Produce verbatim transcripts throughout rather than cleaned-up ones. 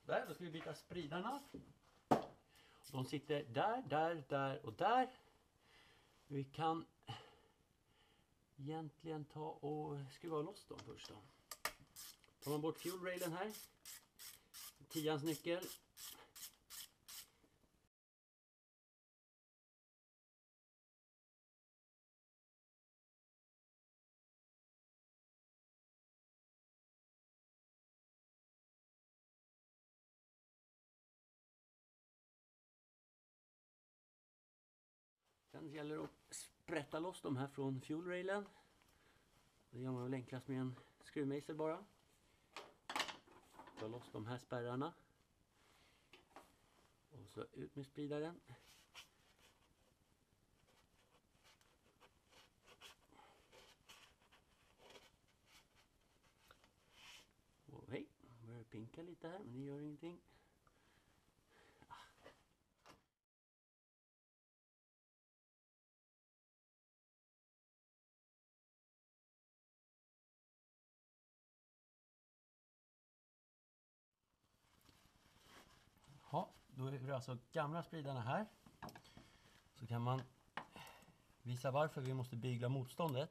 Där, då ska vi byta spridarna. De sitter där, där, där och där. Vi kan egentligen ta och skruva loss dem först då. Tar man bort fuel railen här. Tians nyckel. Sen gäller det att sprätta loss de här från fuel railen. Det gör man väl enklast med en skruvmejsel bara. Ta loss de här spärrarna. Och så ut med spridaren. Och hej, börjar pinka lite här, men det gör ingenting. Ja, då är det alltså gamla spridarna här. Så kan man visa varför vi måste bygla motståndet.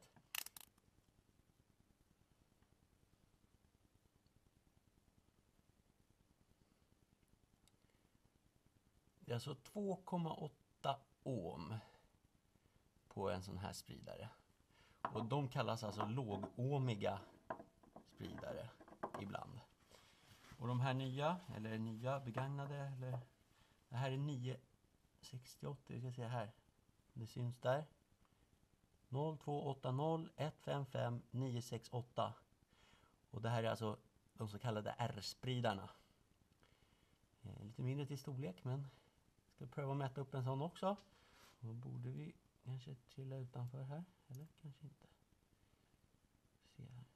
Det är alltså två komma åtta ohm på en sån här spridare. Och de kallas alltså lågohmiga spridare ibland. Och de här nya, eller nya, begagnade, eller det här är nio sextioåtta, vi ska se här. Det syns där. noll två åtta noll ett fem fem nio sex åtta. Och det här är alltså de så kallade R-spridarna. Lite mindre till storlek, men ska pröva att mäta upp en sån också. Då borde vi kanske trilla utanför här, eller kanske inte. Se här.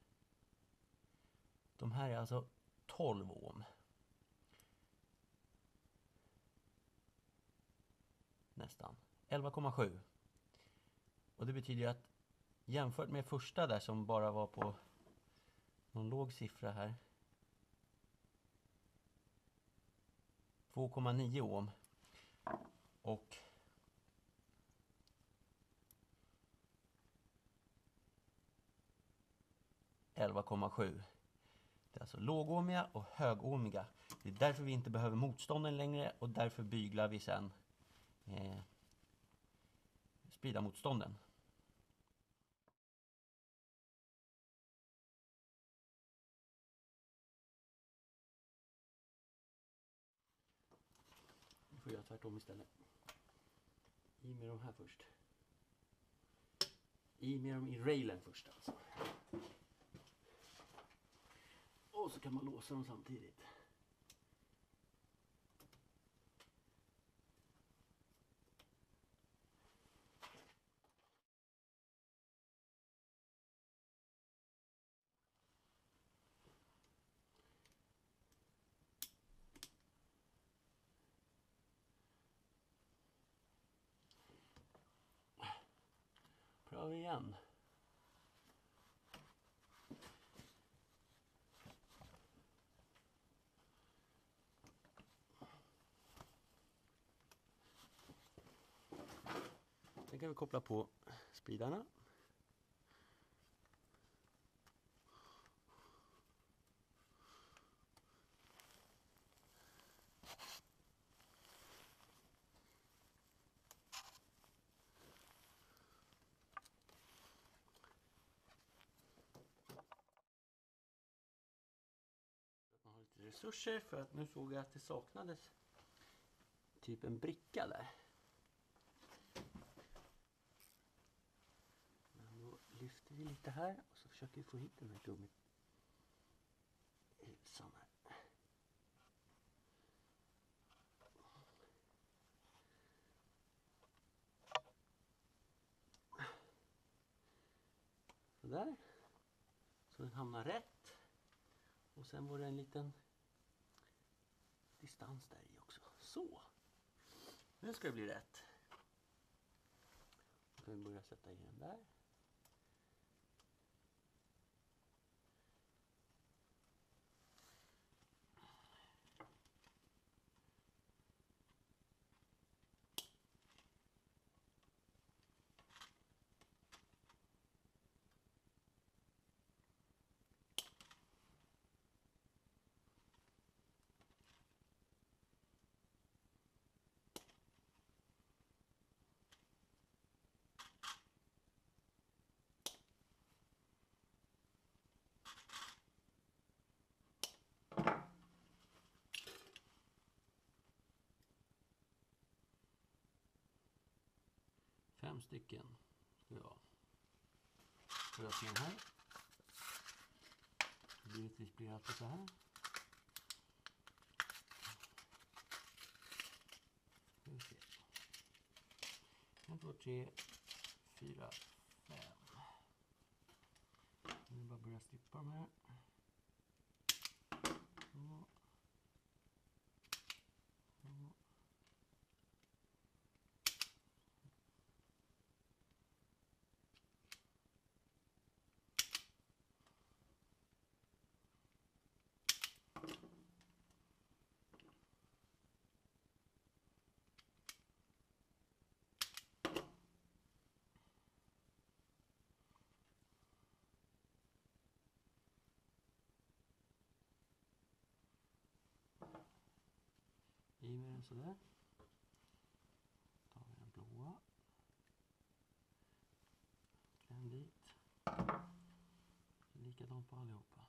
De här är alltså tolv ohm. Nästan. elva komma sju. Och det betyder att jämfört med första där som bara var på någon låg siffra här. två komma nio ohm. Och elva komma sju. Det är alltså lågohmiga och högohmiga. Det är därför vi inte behöver motstånden längre och därför byglar vi sen eh, sprida motstånden. Nu får jag tvärtom istället. I med de här först. I med dem i railen först alltså. Och så kan man låsa dem samtidigt. Prövar vi igen. Sen kan vi koppla på spridarna. Man har lite resurser för att nu såg jag att det saknades typ en bricka där. Men då lyfter vi lite här och så försöker vi få hit den här gummit. Sån här. Så där. Så den hamnar rätt. Och sen var det en liten distans där i också. Så. Nu ska det bli rätt. Då kan vi börja sätta i den där. Fem stycken ska vi ha. Så jag ser den här. Givetvis blir det alltid så här. Ska vi se. ett, två, tre, fyra, fem. Nu bara börja slippa de här. Så. Så. I med den sådär. Tar vi den blåa. Kläm dit. Likadant på allihopa.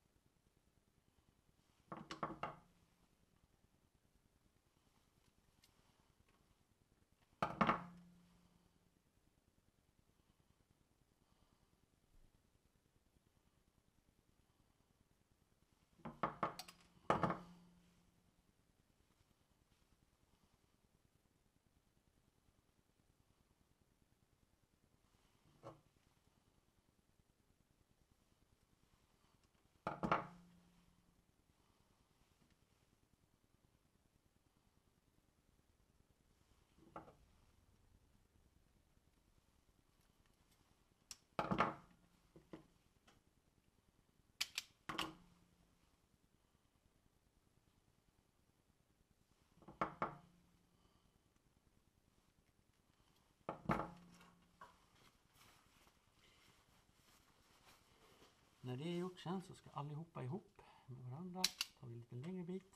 När det är gjort sen så ska allihopa ihop med varandra. Tar vi en lite längre bit.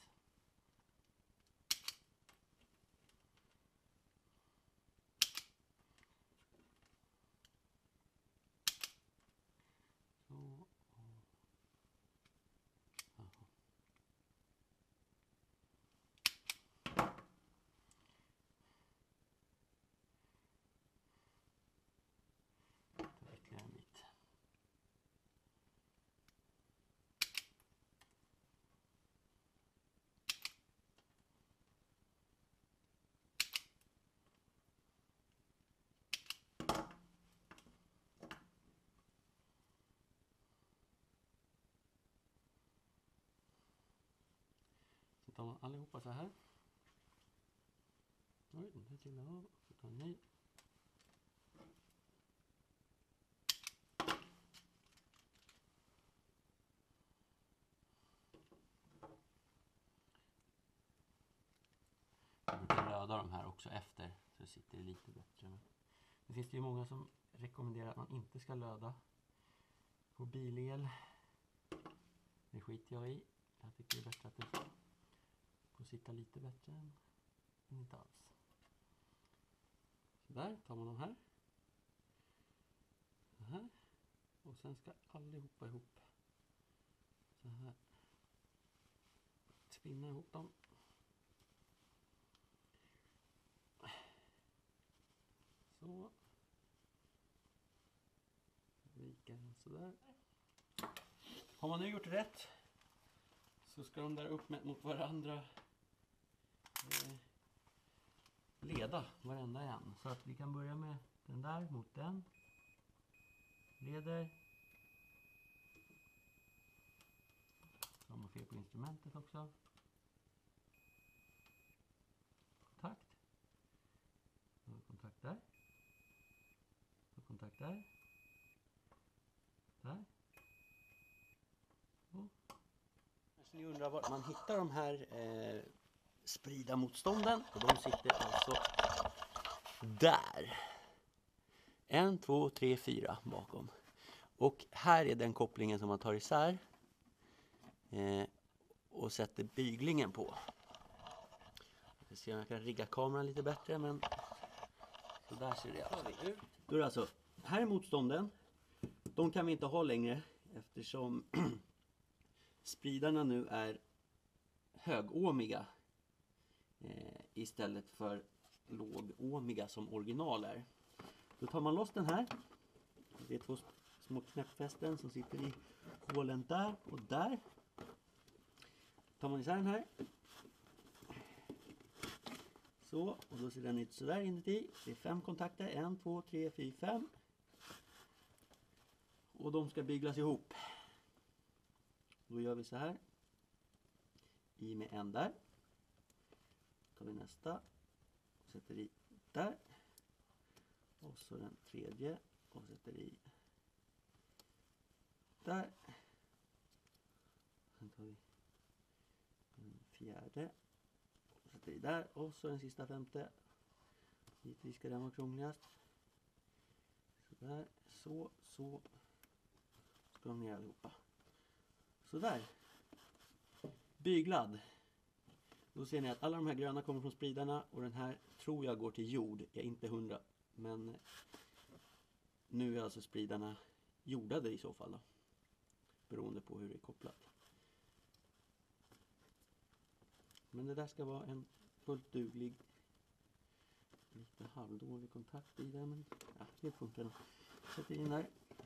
Så. Jaha. Tar ytterligare en bit. Så tar man allihopa så här. Oj, den här trillade av. Så tar en ny. Jag brukar löda de här också efter så det sitter lite bättre. Det finns det ju många som rekommenderar att man inte ska löda på bilel. Det skiter jag i. Jag tycker det är bättre att det får sitta lite bättre än inte alls. Så där tar man de här. Så här. Och sen ska allihopa ihop. Så här. Spinna ihop dem. Så. Vika den sådär. Har man nu gjort rätt så ska de där upp med, mot varandra eh, leda varenda en. Så att vi kan börja med den där mot den. Leder. Så har man fel på instrumentet också. Kontakt. Så har vi kontakt där. Så kontakt där. Där. Och. Så ni undrar var man hittar de här eh, sprida motstånden. Och de sitter alltså där. En, två, tre, fyra bakom. Och här är den kopplingen som man tar isär. Eh, och sätter byglingen på. Jag ska se om jag kan rigga kameran lite bättre. Men så där ser det alltså ut. Då är det alltså, här är motstånden. De kan vi inte ha längre eftersom spridarna nu är högåmiga eh, istället för lågåmiga som original är. Då tar man loss den här. Det är två små knäppfästen som sitter i hålen där och där. Tar man isär den här. Så, och då ser den ut så där inuti. Det är fem kontakter. En, två, tre, fyra, fem. Och de ska byglas ihop. Då gör vi så här. I med en där. Tar vi nästa. Och sätter i där. Och så den tredje. Och sätter i där. Sen tar vi den fjärde. Och sätter i där. Och så den sista femte. Givetvis ska den vara krångligast. Så där. Så, så. Ska de ner allihopa. Så där. Byglad. Då ser ni att alla de här gröna kommer från spridarna. Och den här tror jag går till jord. Jag är inte hundra. Men nu är alltså spridarna jordade i så fall då. Beroende på hur det är kopplat. Men det där ska vara en fullt duglig, lite halvdålig kontakt i den. Men ja, det funkar nog. Sätter in där.